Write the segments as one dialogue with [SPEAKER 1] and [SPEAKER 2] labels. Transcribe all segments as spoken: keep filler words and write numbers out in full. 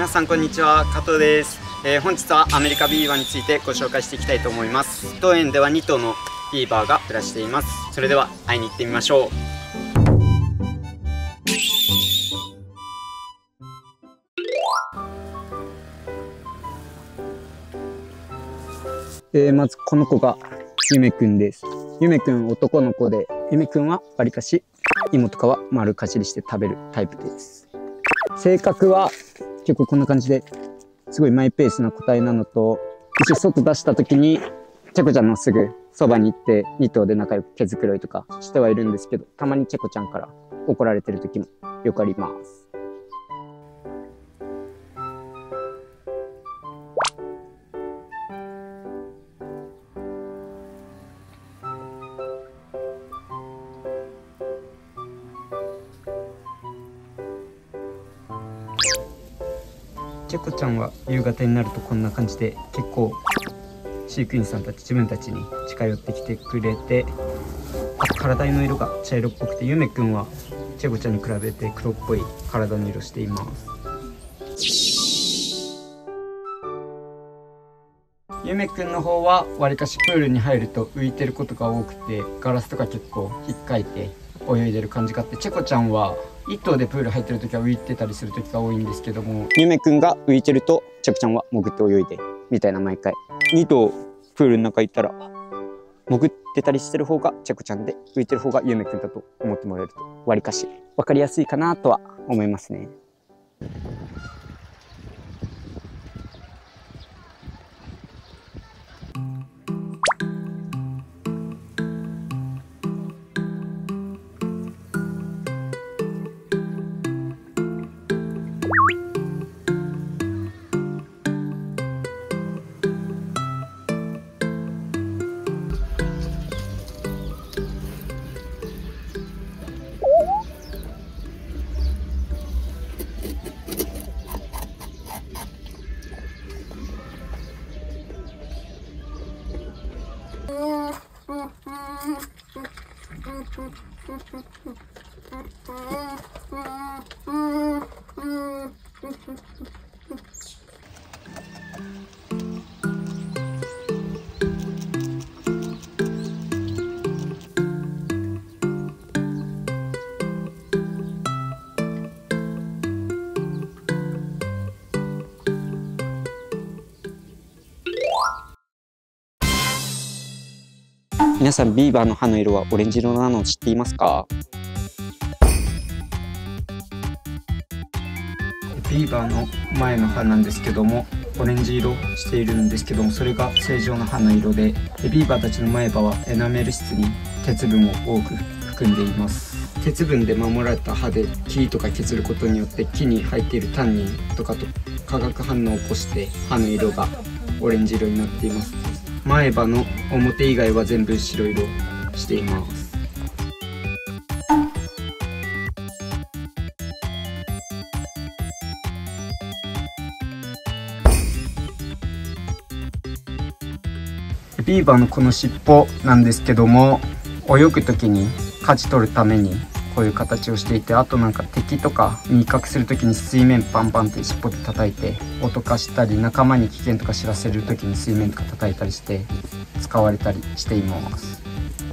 [SPEAKER 1] 皆さんこんにちは、加藤です。えー、本日はアメリカビーバーについてご紹介していきたいと思います。当園ではに頭のビーバーが暮らしています。それでは会いに行ってみましょう。えー、まずこの子がゆめくんです。ゆめくん男の子で、ゆめくんはわりかし芋とかは丸かじりして食べるタイプです。性格は結構こんな感じですごいマイペースな個体なのと、一外出した時にチェコちゃんのすぐそばに行ってに頭で仲良く毛づくろいとかしてはいるんですけど、たまにチェコちゃんから怒られてる時もよくあります。チェコちゃんは夕方になるとこんな感じで結構飼育員さんたち自分たちに近寄ってきてくれて、あと体の色が茶色っぽくて、ゆめくんはチェコちゃんに比べて黒っぽい体の色しています。ゆめくんの方はわりかしプールに入ると浮いてることが多くて、ガラスとか結構引っかいて泳いでる感じがあって、チェコちゃんはいっ頭でプール入ってる時は浮いてたりする時が多いんですけども、ゆめくんが浮いてるとチェコちゃんは潜って泳いでみたいな、毎回に頭プールの中行ったら潜ってたりしてる方がチェコちゃんで、浮いてる方がゆめくんだと思ってもらえるとわりかし分かりやすいかなとは思いますね。皆さんビーバーの歯の色はオレンジ色なのを知っていますか？ビーバーの前の歯なんですけども、オレンジ色しているんですけども、それが正常な歯の色で、ビーバーたちの前歯はエナメル質に鉄分を多く含んでいます。鉄分で守られた歯で木とか削ることによって、木に入っているタンニンとかと化学反応を起こして歯の色がオレンジ色になっています。前歯の表以外は全部白色しています。ビーバーのこの尻尾なんですけども、泳ぐ時に舵取るためにこういう形をしていて、あとなんか敵とかに威嚇する時に水面パンパンって尻尾で叩いて脅かしたり、仲間に危険とか知らせる時に水面とか叩いたりして使われたりしています。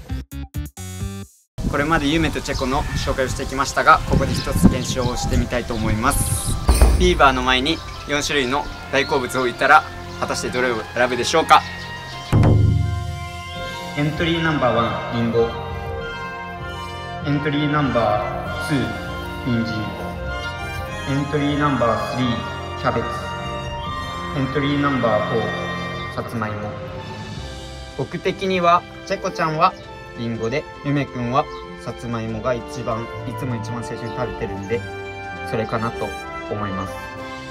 [SPEAKER 1] これまでゆめとチェコの紹介をしてきましたが、ここで一つ検証をしてみたいと思います。ビーバーの前によん種類の大好物を置いたら果たしてどれを選ぶでしょうか？エントリーナンバーワン、リンゴ。エントリーナンバーツー、人参。エントリーナンバースリー、キャベツ。エントリーナンバーフォー、さつまいも。僕的にはチェコちゃんはリンゴで、ゆめくんはさつまいもが一番いつも一番最初に食べてるんで、それかなと思います。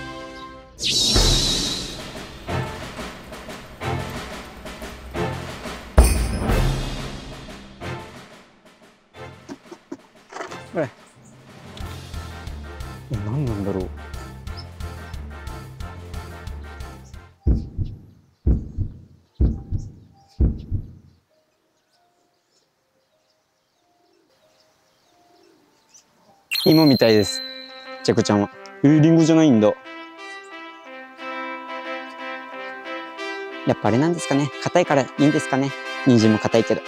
[SPEAKER 1] これ何なんだろう。芋みたいです、チェコちゃんは。えー、リンゴじゃないんだ。
[SPEAKER 2] やっぱあれなんですかね。硬いからいいんですかね。人参も硬いけど。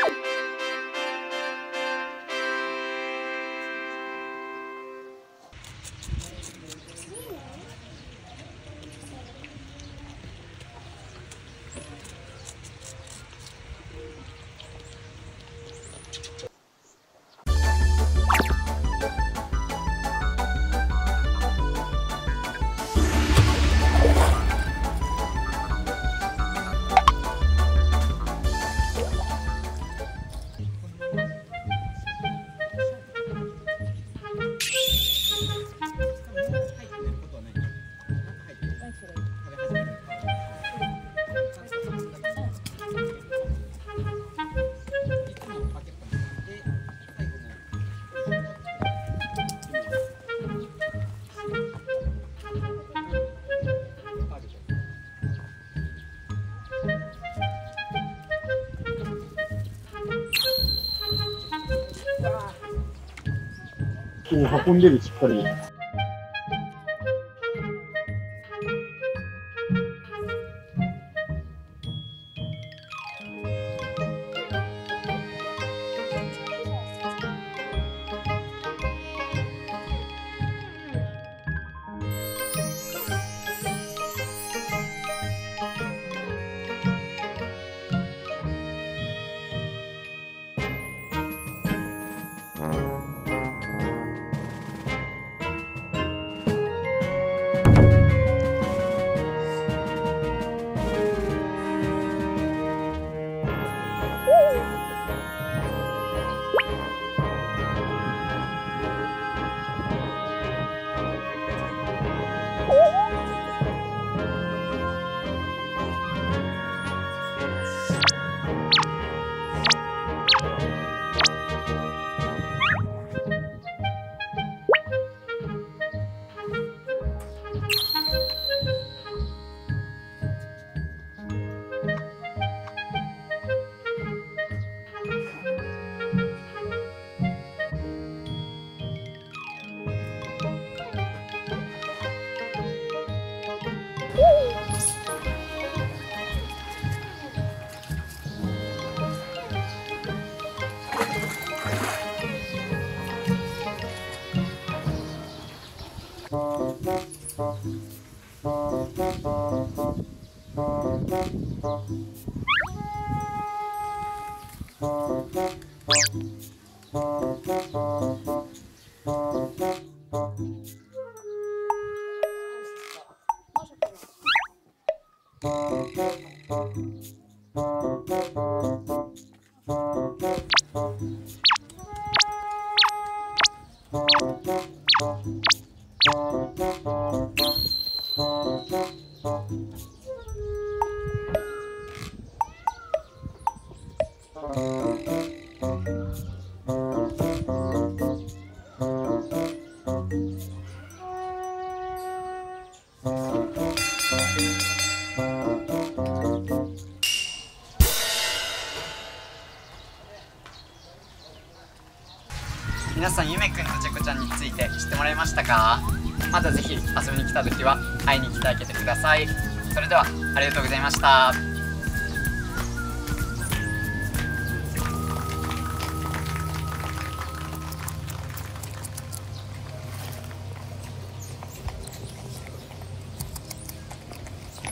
[SPEAKER 3] 運んでるしっかり。
[SPEAKER 1] 皆さんゆめくんとちゃこちゃんについて知ってもらいましたか？またぜひ遊びに来た時は会いに来てあげてください。それではありがとうございました。